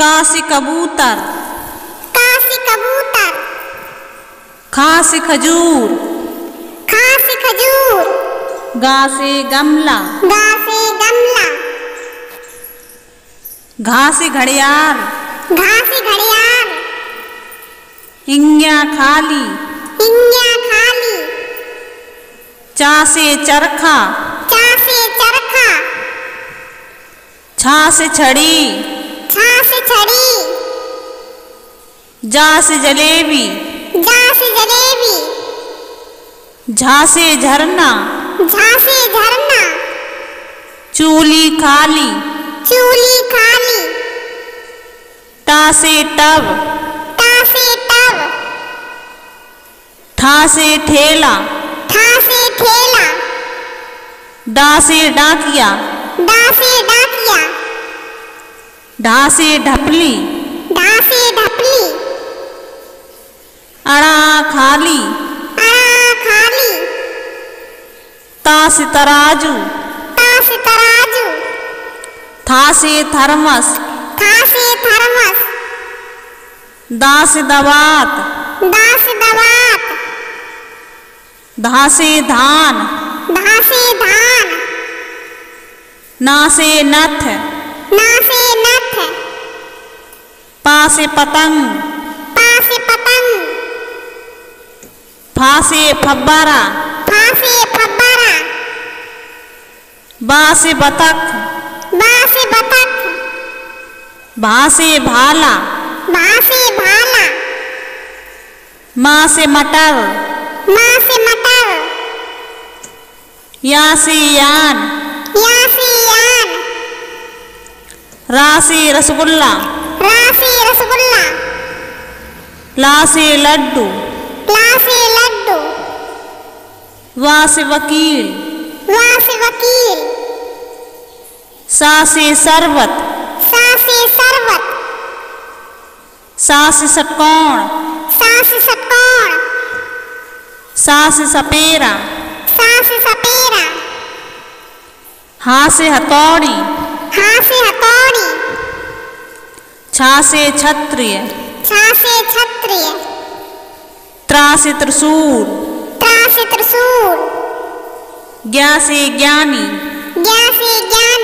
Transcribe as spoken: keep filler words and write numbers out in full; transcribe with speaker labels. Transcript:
Speaker 1: का से कबूतर,
Speaker 2: का से कबूतर।
Speaker 1: खा से खजूर,
Speaker 2: खा से खजूर।
Speaker 1: गा से गमला,
Speaker 2: गा से गमला।
Speaker 1: घा से घड़ियाल,
Speaker 2: घा से घड़ियाल।
Speaker 1: इंग्या खाली,
Speaker 2: इंग्या खाली।
Speaker 1: चा से चरखा,
Speaker 2: चा से चरखा।
Speaker 1: छा से छड़ी,
Speaker 2: छा से छड़ी।
Speaker 1: जा से जलेबी,
Speaker 2: जा से जलेबी।
Speaker 1: झा से झरना,
Speaker 2: झा से झरना।
Speaker 1: चूली खाली,
Speaker 2: चूली खाली।
Speaker 1: टा से टब,
Speaker 2: टा से टब।
Speaker 1: ठा से ठेला,
Speaker 2: ठा से ठेला।
Speaker 1: डा से डाकिया,
Speaker 2: डा से डाकिया।
Speaker 1: ढा से ढपली,
Speaker 2: ढा से ढपली।
Speaker 1: अड़ा खाली,
Speaker 2: अड़ा खाली।
Speaker 1: ता से तराजू,
Speaker 2: ता से तराजू।
Speaker 1: था से थर्मस,
Speaker 2: था से थर्मस।
Speaker 1: दा से दवात,
Speaker 2: दा से दवात।
Speaker 1: धा से धान,
Speaker 2: धा से धान।
Speaker 1: ना से नथ,
Speaker 2: ना से नथ।
Speaker 1: पा से पतंग,
Speaker 2: पा से पतंग।
Speaker 1: फा से फब्बारा,
Speaker 2: फा से फब्बारा।
Speaker 1: बा से बतख,
Speaker 2: बा से बतख।
Speaker 1: भा से भाला,
Speaker 2: भा से भाला।
Speaker 1: मा से मटर,
Speaker 2: मा से मटर।
Speaker 1: या से यान,
Speaker 2: या से यान।
Speaker 1: रा से रसगुल्ला,
Speaker 2: रा से रसगुल्ला।
Speaker 1: ला से लड्डू,
Speaker 2: ला से लड्डू।
Speaker 1: वा से वकील,
Speaker 2: वा से वकील।
Speaker 1: सा से शरबत,
Speaker 2: सा से शरबत।
Speaker 1: सा से षटकोण,
Speaker 2: सा से षटकोण।
Speaker 1: सा से सपेरा,
Speaker 2: सा से सपेरा।
Speaker 1: हा से हथौड़ी,
Speaker 2: हा से हथौड़ी।
Speaker 1: छा से क्षत्रिय,
Speaker 2: छा से क्षत्रिय।
Speaker 1: त्रा से त्रिशूल,
Speaker 2: त्रा से त्रिशूल।
Speaker 1: ज्ञा से ज्ञानी,
Speaker 2: ज्ञा से ज्ञान।